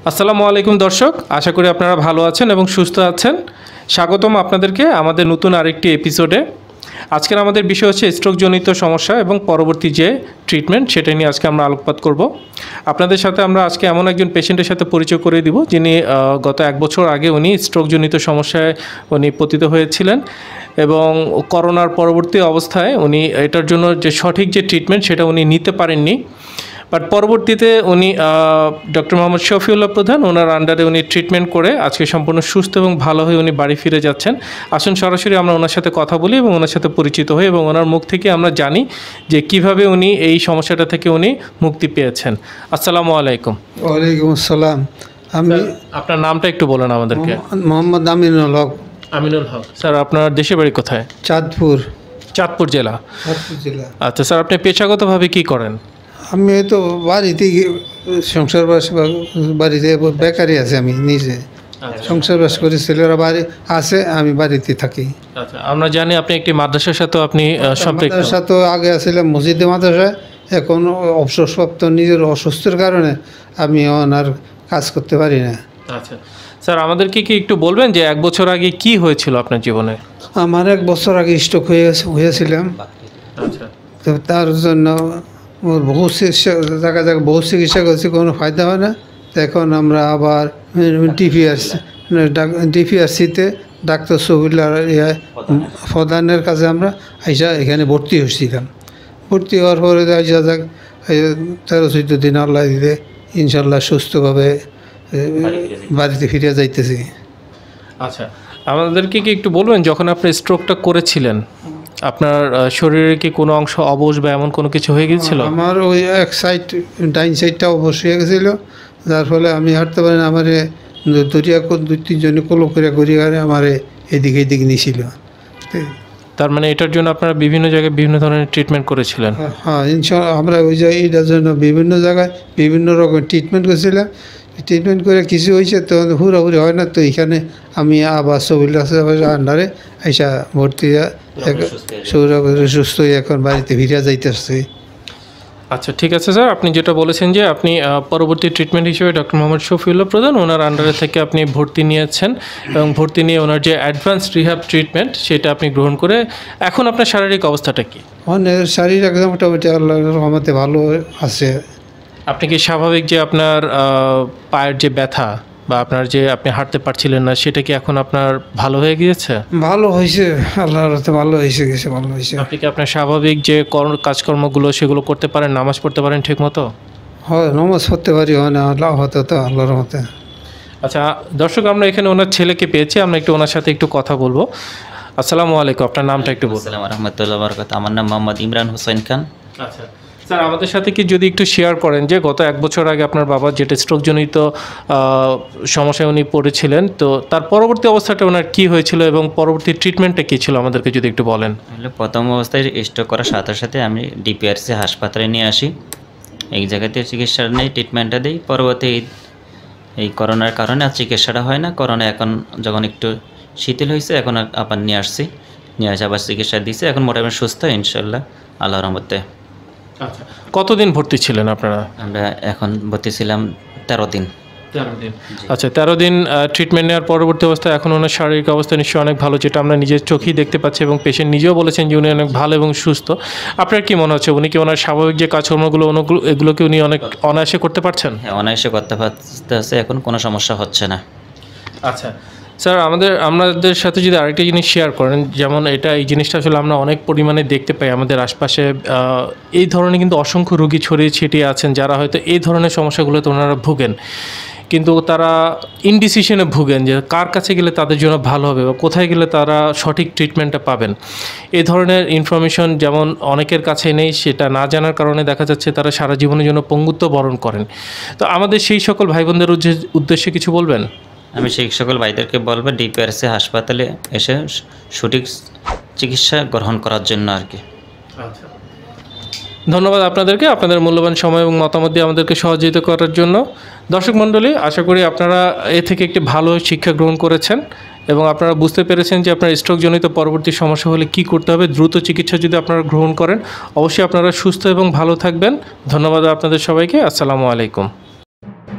আসসালামু আলাইকুম দর্শক, আশা করি আপনারা ভালো আছেন এবং সুস্থ আছেন। স্বাগতম আপনাদেরকে আমাদের নতুন আরেকটি এপিসোডে। আজকের আমাদের বিষয় হচ্ছে স্ট্রোকজনিত সমস্যা এবং পরবর্তী যে ট্রিটমেন্ট সেটা নিয়ে আজকে আমরা আলোকপাত করব। আপনাদের সাথে আমরা আজকে এমন একজন পেশেন্টের সাথে পরিচয় করে দিব যিনি গত 1 বছর আগে উনি স্ট্রোকজনিত সমস্যায় উনি পতিত হয়েছিলেন এবং করোনার পরবর্তী অবস্থায় উনি এটার জন্য যে সঠিক যে ট্রিটমেন্ট সেটা উনি নিতে পারেননি। বাট পরবর্তীতে উনি ডক্টর মোহাম্মদ শফিউল্লাহ প্রধান ওনার আন্ডারে উনি ট্রিটমেন্ট করে আজকে সম্পূর্ণ সুস্থ এবং ভালো হয়ে উনি বাড়ি ফিরে যাচ্ছেন। আসুন সরাসরি আমরা ওনার সাথে কথা বলি এবং ওনার সাথে পরিচিত হই এবং ওনার মুখ থেকে আমরা জানি যে কিভাবে উনি এই সমস্যাটা থেকে উনি মুক্তি পেয়েছেন। আসসালামু আলাইকুম। ওয়ালাইকুম আসসালাম। আমি আপনার নামটা একটু বলেন আমাদেরকে। মোহাম্মদ আমিনুল হক। আমিনুল হক। স্যার আপনার দেশের বাড়ি কোথায়? চাঁদপুর জেলা। চাঁদপুর জেলা। আচ্ছা স্যার, আপনি পেশাগতভাবে কি করেন? আমি তো বাড়িতে সংসার বাস বাড়িতে বেকারি আছে, আমি নিজে সংসার বাস করি, ছেলেরা বাড়ি আছে, আমি বাড়িতে থাকি। আচ্ছা, আমরা জানি আপনি একটি মাদ্রাসার সাথে আপনি সম্পৃক্ত। মাদ্রাসা তো আগে ছিলাম মসজিদে মাদ্রাসায়, এখন অবসরপ্রাপ্ত নিজের অসুস্থের কারণে আমি আর কাজ করতে পারি না। আচ্ছা স্যার, আমাদেরকে কি একটু বলবেন যে 1 বছর আগে কি হয়েছিল আপনার জীবনে? আমার 1 বছর আগে স্ট্রোক হয়েছিলাম। আচ্ছা। তো তার জন্য বহু জায়গায় বহু চিকিৎসা করছি, কোনো ফায়দা হয় না। তো এখন আমরা আবার ডিপিআরসিতে ডাক্তার শফিউল্লাহ প্রধানের কাছে আমরা আইসা এখানে ভর্তি হয়েছিলাম। ভর্তি হওয়ার পরে আইসা 13-14 দিন আল্লাহ দিতে ইনশাল্লাহ সুস্থভাবে বাড়িতে ফিরে যাইতেছি। আচ্ছা, আমাদেরকে কি একটু বলবেন যখন আপনি স্ট্রোকটা করেছিলেন আপনার শরীরের কি কোনো অংশ অবশ বা এমন কোনো কিছু হয়ে গিয়েছিল? আমার ওই এক সাইড, ডাইন সাইডটা অবশ হয়ে গেছিলো, যার ফলে আমি হাঁটতে পারি না। আমার 2-3 জনে কলো করে ঘুরিয়ে আমার এদিক নিয়েছিল। তার মানে এটার জন্য আপনারা বিভিন্ন জায়গায় বিভিন্ন ধরনের ট্রিটমেন্ট করেছিলেন? হ্যাঁ, ইনশাল্লাহ আমরা ওই জায়গায় এটার জন্য বিভিন্ন জায়গায় বিভিন্ন রকম ট্রিটমেন্ট করেছিলাম। ট্রিটমেন্ট করে কিছু হয়েছে তো হুড়াহুড়ি হয় না, তো এখানে আমি আবার শফিউল্লাহ আন্ডারে আইসা ভর্তি সুস্থ হয়ে এখন বাড়িতে ফিরে যাইতেছি। আচ্ছা ঠিক আছে স্যার, আপনি যেটা বলেছেন যে আপনি পরবর্তী ট্রিটমেন্ট হিসেবে ডক্টর মোহাম্মদ শফিউল্লাহ প্রধান ওনার আন্ডারে থেকে আপনি ভর্তি নিয়েছেন এবং ভর্তি নিয়ে ওনার যে অ্যাডভান্স রিহ্যাব ট্রিটমেন্ট সেটা আপনি গ্রহণ করে এখন আপনার শারীরিক অবস্থাটা কি? শারীরিক একদম মোটামুটি আল্লাহর রহমতে ভালো আছে। আপনি কি স্বাভাবিক যে আপনার পায়ের যে ব্যথা বা আপনার যে আপনি হাঁটতে পারছিলেন না সেটা কি এখন আপনার ভালো হয়ে গিয়েছে? ভালো হয়েছে, আল্লাহর রহমতে ভালো হয়েছে ভালো হয়েছে। আপনি কি আপনার স্বাভাবিক যে কাজকর্মগুলো সেগুলো করতে পারেন, নামাজ পড়তে পারেন ঠিক মতো? হয়, নামাজ পড়তে পারি, হয় না আল্লাহ হতে তো আল্লাহর রহমতে। আচ্ছা দর্শক, আমরা এখানে ওনার ছেলেকে পেয়েছি, আমরা একটু ওনার সাথে একটু কথা বলবো। আসসালামু আলাইকুম, আপনার নামটা একটু বলুন। আসসালামু রাহমাতুল্লাহি ওয়া বারাকাতুহু। আমার নাম মোহাম্মদ ইমরান হোসেন খান। আচ্ছা স্যার, আমাদের সাথে কি যদি একটু শেয়ার করেন যে গত 1 বছর আগে আপনার বাবা যেটা স্ট্রোকজনিত সমস্যায় উনি পড়েছিলেন, তো তার পরবর্তী অবস্থাটা ওনার কী হয়েছিল এবং পরবর্তী ট্রিটমেন্টটা কী ছিল আমাদেরকে যদি একটু বলেন। প্রথম অবস্থায় স্ট্রোক করার সাথে সাথে আমি ডিপিআরসি হাসপাতালে নিয়ে আসি, এই জায়গাতে চিকিৎসা নেই, ট্রিটমেন্টটা দিই। পরবর্তী এই করোনার কারণে আর চিকিৎসাটা হয় না। করোনা এখন যখন একটু শিথিল হয়েছে এখন আবার নিয়ে আসি, নিয়ে আসে আবার চিকিৎসা দিয়েছি, এখন মোটামুটি সুস্থ ইনশাল্লাহ আল্লাহর রহমতে। আচ্ছা, কতদিন ভর্তি ছিলেন আপনারা? আমরা এখন ভর্তি ছিলাম 13 দিন। 13 দিন। আচ্ছা, 13 দিন ট্রিটমেন্ট নেওয়ার পরবর্তী অবস্থায় এখন ওনার শারীরিক অবস্থা নিশ্চয়ই অনেক ভালো, যেটা আমরা নিজের চোখেই দেখতে পাচ্ছি এবং পেশেন্ট নিজেও বলেছেন যে উনি অনেক ভালো এবং সুস্থ। আপনার কি মনে হচ্ছে উনি কি ওনার স্বাভাবিক যে কাজকর্মগুলো এগুলোকে উনি অনেক অনায়াসে করতে পারছেন? হ্যাঁ, অনায়াসে করতে পারতেছে, এখন কোনো সমস্যা হচ্ছে না। আচ্ছা স্যার, আমাদের সাথে যদি আরেকটা জিনিস শেয়ার করেন, যেমন এই জিনিসটা আসলে আমরা অনেক পরিমাণে দেখতে পাই আমাদের আশপাশে। এই ধরনের কিন্তু অসংখ্য রোগী ছড়িয়ে ছিটিয়ে আছেন যারা হয়তো এই ধরনের সমস্যাগুলোতে ওনারা ভুগেন, কিন্তু তারা ইনডিসিশনে ভুগেন যে কার কাছে গেলে তাদের জন্য ভালো হবে বা কোথায় গেলে তারা সঠিক ট্রিটমেন্টটা পাবেন। এই ধরনের ইনফরমেশন যেমন অনেকের কাছে নেই, সেটা না জানার কারণে দেখা যাচ্ছে তারা সারা জীবনের জন্য পঙ্গুত্ব বরণ করেন। তো আমাদের সেই সকল ভাই বোনদের উদ্দেশ্যে কিছু বলবেন? আমি সেই সকল ভাইদেরকে বলবো ডিপিআরসি হাসপাতালে এসে সঠিক চিকিৎসা গ্রহণ করার জন্য আর কি। আচ্ছা, ধন্যবাদ আপনাদেরকে, আপনাদের মূল্যবান সময় এবং মতামত দিয়ে আমাদেরকে সহযোগিতা করার জন্য। দর্শক মণ্ডলী, আশা করি আপনারা এ থেকে একটি ভালো শিক্ষা গ্রহণ করেছেন এবং আপনারা বুঝতে পেরেছেন যে আপনার স্ট্রোকজনিত পরবর্তী সমস্যা হলে কী করতে হবে। দ্রুত চিকিৎসা যদি আপনারা গ্রহণ করেন অবশ্যই আপনারা সুস্থ এবং ভালো থাকবেন। ধন্যবাদ আপনাদের সবাইকে। আসসালামু আলাইকুম।